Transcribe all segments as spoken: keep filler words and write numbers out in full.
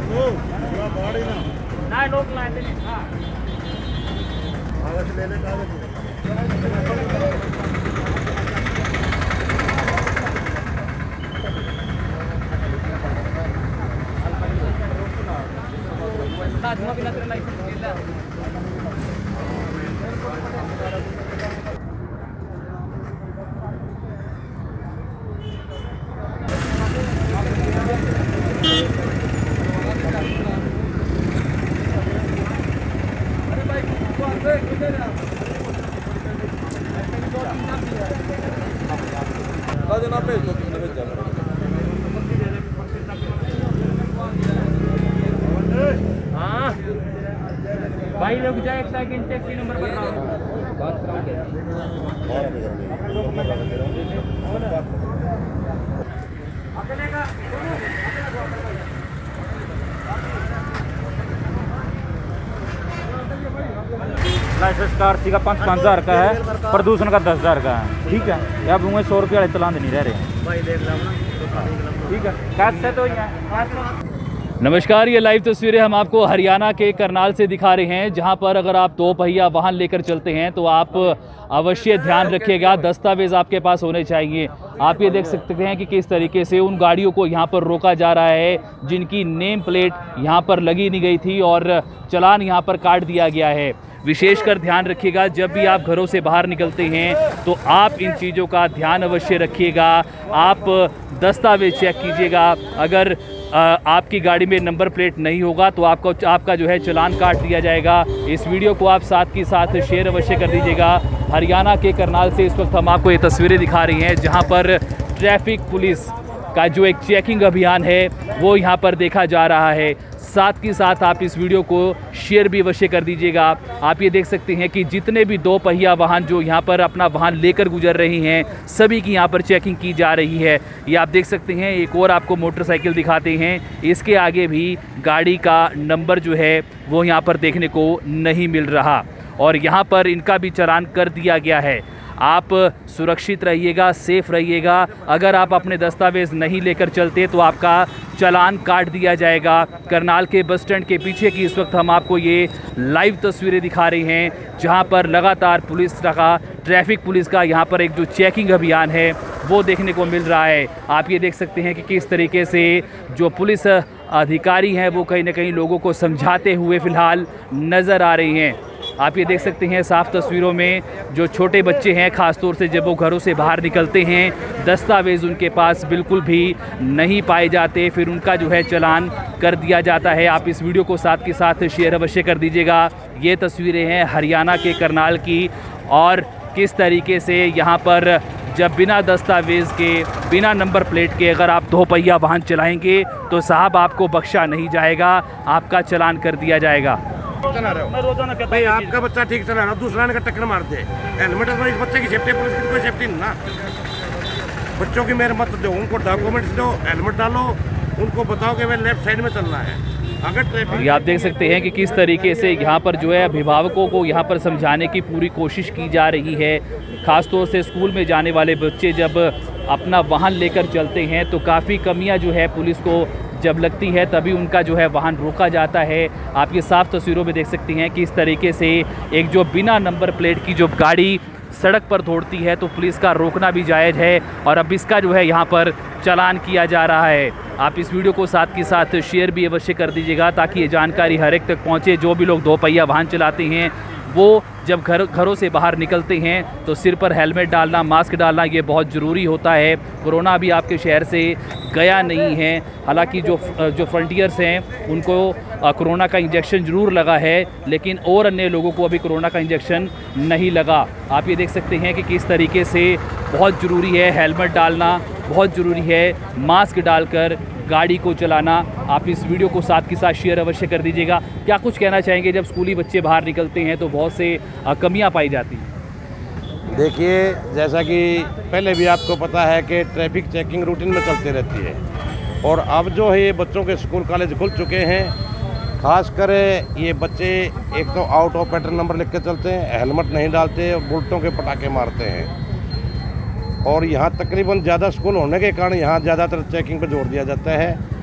ना लोग लाते नहीं हां कागज ले ले कागज आदमी बिना तेरा लाइसेंस मिला हाँ भाई रुक जाए एक सेकंड टैक्सी नंबर बताओ बात कराओगे लाइसेंस का आरसी का पाँच पाँच हज़ार का है, प्रदूषण का दस हज़ार का है। ठीक है आप मुझे सौ रुपये वाले चलान नहीं रह रहे भाई, देख लो ना। ठीक है कैसे तो यहाँ। नमस्कार, ये लाइव तस्वीरें हम आपको हरियाणा के करनाल से दिखा रहे हैं, जहां पर अगर आप दो पहिया वाहन लेकर चलते हैं तो आप अवश्य ध्यान रखिएगा, दस्तावेज आपके पास होने चाहिए। आप ये देख सकते हैं कि किस तरीके से उन गाड़ियों को यहां पर रोका जा रहा है जिनकी नेम प्लेट यहां पर लगी नहीं गई थी और चालान यहां पर काट दिया गया है। विशेषकर ध्यान रखिएगा, जब भी आप घरों से बाहर निकलते हैं तो आप इन चीज़ों का ध्यान अवश्य रखिएगा। आप दस्तावेज चेक कीजिएगा, अगर आ, आपकी गाड़ी में नंबर प्लेट नहीं होगा तो आपको आपका जो है चालान काट दिया जाएगा। इस वीडियो को आप साथ के साथ शेयर अवश्य कर दीजिएगा। हरियाणा के करनाल से इस वक्त हम आपको ये तस्वीरें दिखा रही हैं, जहां पर ट्रैफिक पुलिस का जो एक चेकिंग अभियान है वो यहां पर देखा जा रहा है। साथ के साथ आप इस वीडियो को शेयर भी अवश्य कर दीजिएगा। आप ये देख सकते हैं कि जितने भी दो पहिया वाहन जो यहाँ पर अपना वाहन लेकर गुजर रहे हैं, सभी की यहाँ पर चेकिंग की जा रही है। ये आप देख सकते हैं। एक और आपको मोटरसाइकिल दिखाते हैं, इसके आगे भी गाड़ी का नंबर जो है वो यहाँ पर देखने को नहीं मिल रहा और यहाँ पर इनका भी चालान कर दिया गया है। आप सुरक्षित रहिएगा, सेफ रहिएगा। अगर आप अपने दस्तावेज़ नहीं लेकर चलते तो आपका चालान काट दिया जाएगा। करनाल के बस स्टैंड के पीछे की इस वक्त हम आपको ये लाइव तस्वीरें दिखा रहे हैं, जहां पर लगातार पुलिस का, ट्रैफिक पुलिस का यहाँ पर एक जो चेकिंग अभियान है वो देखने को मिल रहा है। आप ये देख सकते हैं कि किस तरीके से जो पुलिस अधिकारी हैं वो कहीं ना कहीं लोगों को समझाते हुए फ़िलहाल नज़र आ रही हैं। आप ये देख सकते हैं साफ तस्वीरों में, जो छोटे बच्चे हैं ख़ासतौर से जब वो घरों से बाहर निकलते हैं, दस्तावेज़ उनके पास बिल्कुल भी नहीं पाए जाते, फिर उनका जो है चालान कर दिया जाता है। आप इस वीडियो को साथ के साथ शेयर अवश्य कर दीजिएगा। ये तस्वीरें हैं हरियाणा के करनाल की और किस तरीके से यहाँ पर जब बिना दस्तावेज़ के, बिना नंबर प्लेट के अगर आप दो पहिया वाहन चलाएँगे तो साहब आपको बख्शा नहीं जाएगा, आपका चालान कर दिया जाएगा। चला रहे हो मैं रोजाना कहता भाई आपका बच्चा ठीक चला रहा, दूसरा ने का टक्कर मार दे, हेलमेट इस बच्चे की सेफ्टी, पुलिस की कोई सेफ्टी नहीं ना। बच्चों की मेहर मत दो, उनको डॉक्यूमेंट्स दो, हेलमेट डालो, उनको बताओ कि मैं लेफ्ट साइड में चलना है। अगर ट्रैफिक, आप देख सकते हैं कि किस तरीके से यहाँ पर जो है अभिभावकों को यहाँ पर समझाने की पूरी कोशिश की जा रही है। ख़ासतौर से स्कूल में जाने वाले बच्चे जब अपना वाहन लेकर चलते हैं तो काफ़ी कमियाँ जो है पुलिस को जब लगती है तभी उनका जो है वाहन रोका जाता है। आप ये साफ तस्वीरों में देख सकती हैं कि इस तरीके से एक जो बिना नंबर प्लेट की जो गाड़ी सड़क पर दौड़ती है तो पुलिस का रोकना भी जायज़ है और अब इसका जो है यहाँ पर चालान किया जा रहा है। आप इस वीडियो को साथ के साथ शेयर भी अवश्य कर दीजिएगा ताकि ये जानकारी हर एक तक पहुँचे। जो भी लोग दो पहिया वाहन चलाते हैं वो जब घर घरों से बाहर निकलते हैं तो सिर पर हेलमेट डालना, मास्क डालना ये बहुत ज़रूरी होता है। कोरोना भी आपके शहर से गया नहीं है। हालांकि जो जो फ्रंटियर्स हैं उनको कोरोना का इंजेक्शन ज़रूर लगा है, लेकिन और अन्य लोगों को अभी कोरोना का इंजेक्शन नहीं लगा। आप ये देख सकते हैं कि किस तरीके से बहुत ज़रूरी है हेलमेट डालना, बहुत ज़रूरी है मास्क डालकर गाड़ी को चलाना। आप इस वीडियो को साथ के साथ शेयर अवश्य कर दीजिएगा। क्या कुछ कहना चाहेंगे, जब स्कूली बच्चे बाहर निकलते हैं तो बहुत से कमियां पाई जाती हैं? देखिए, जैसा कि पहले भी आपको पता है कि ट्रैफिक चेकिंग रूटीन में चलती रहती है और अब जो है ये बच्चों के स्कूल कॉलेज खुल चुके हैं। खासकर ये बच्चे एक तो आउट ऑफ पैटर्न नंबर लिख के चलते हैं, हेलमेट नहीं डालते, बुलेटों के पटाखे मारते हैं और यहाँ तकरीबन ज़्यादा स्कूल होने के कारण यहाँ ज़्यादातर चेकिंग पर जोर दिया जाता है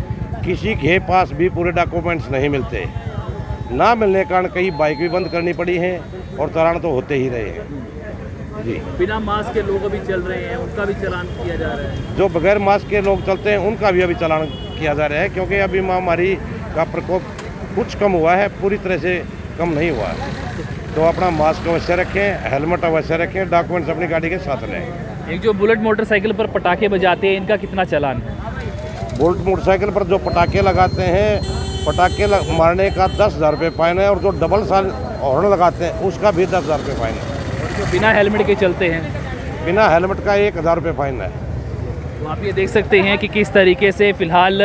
किसी के पास भी पूरे डॉक्यूमेंट्स नहीं मिलते, ना मिलने के कारण कई बाइक भी बंद करनी पड़ी है और चालान तो होते ही रहे हैं जी। बिना मास्क के लोग अभी चल रहे हैं, उनका भी चालान किया जा रहा है। जो बगैर मास्क के लोग चलते हैं उनका भी अभी चालान किया जा रहा है, क्योंकि अभी महामारी का प्रकोप कुछ कम हुआ है, पूरी तरह से कम नहीं हुआ है। तो अपना मास्क अवश्य रखें, हेलमेट अवश्य रखें, डॉक्यूमेंट्स अपनी गाड़ी के साथ लें। एक जो बुलेट मोटरसाइकिल पर पटाखे बजाते हैं, इनका कितना चालान है? बुलेट मोटरसाइकिल पर जो पटाखे लगाते हैं, पटाखे लग, मारने का दस हज़ार रुपये फाइन है, और जो डबल साल हॉर्न लगाते हैं उसका भी दस हज़ार रुपये फाइन है। और जो बिना हेलमेट के चलते हैं, बिना हेलमेट का एक हज़ार रुपये फाइन है। तो आप ये देख सकते हैं कि किस तरीके से फ़िलहाल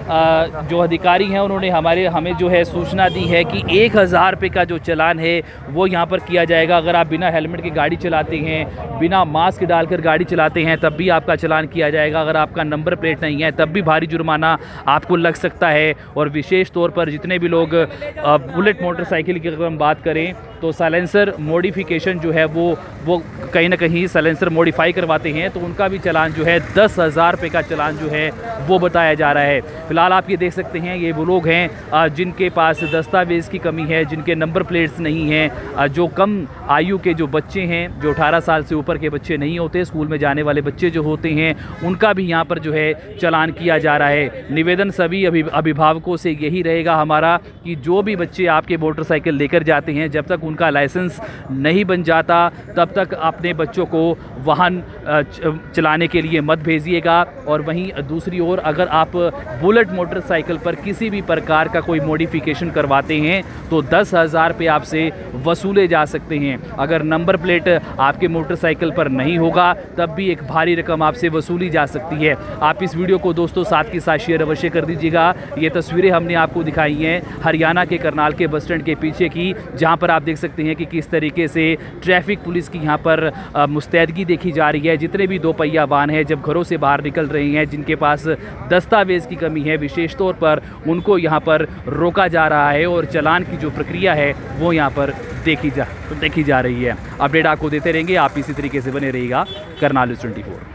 जो अधिकारी हैं उन्होंने हमारे हमें जो है सूचना दी है कि एक हज़ार रुपये का जो चालान है वो यहाँ पर किया जाएगा। अगर आप बिना हेलमेट की गाड़ी चलाते हैं, बिना मास्क डालकर गाड़ी चलाते हैं, तब भी आपका चालान किया जाएगा। अगर आपका नंबर प्लेट नहीं है तब भी भारी जुर्माना आपको लग सकता है। और विशेष तौर पर जितने भी लोग बुलेट मोटरसाइकिल की अगर हम बात करें तो साइलेंसर मॉडिफिकेशन जो है वो वो कहीं ना कहीं साइलेंसर मॉडिफाई करवाते हैं, तो उनका भी चालान जो है दस हज़ार रुपये का चालान जो है वो बताया जा रहा है। फिलहाल आप ये देख सकते हैं ये वो लोग हैं जिनके पास दस्तावेज़ की कमी है, जिनके नंबर प्लेट्स नहीं हैं, जो कम आयु के जो बच्चे हैं, जो अठारह साल से ऊपर के बच्चे नहीं होते, स्कूल में जाने वाले बच्चे जो होते हैं, उनका भी यहाँ पर जो है चालान किया जा रहा है। निवेदन सभी अभि अभिभावकों से यही रहेगा हमारा कि जो भी बच्चे आपके मोटरसाइकिल लेकर जाते हैं, जब तक उनका लाइसेंस नहीं बन जाता तब तक अपने बच्चों को वाहन चलाने के लिए मत भेजिएगा। और वहीं दूसरी ओर अगर आप बुलेट मोटरसाइकिल पर किसी भी प्रकार का कोई मॉडिफिकेशन करवाते हैं तो दस हज़ार रुपये आपसे वसूले जा सकते हैं। अगर नंबर प्लेट आपके मोटरसाइकिल पर नहीं होगा तब भी एक भारी रकम आपसे वसूली जा सकती है। आप इस वीडियो को दोस्तों साथ के साथ शेयर अवश्य कर दीजिएगा। ये तस्वीरें हमने आपको दिखाई हैं हरियाणा के करनाल के बस स्टैंड के पीछे की, जहाँ पर आप देख सकते हैं कि किस तरीके से ट्रैफिक पुलिस की यहाँ पर मुस्तैदगी देखी जा रही है। जितने भी दो पहिया वाहन हैं जब घरों से बाहर निकल रहे हैं, जिनके पास दस्तावेज़ की कमी है, विशेष तौर पर उनको यहाँ पर रोका जा रहा है और चालान की जो प्रक्रिया है वो यहाँ पर देखी जा देखी जा रही है। अपडेट आपको देते रहेंगे, आप इसी तरीके से बने रहिएगा करनाल न्यूज़ चौबीस।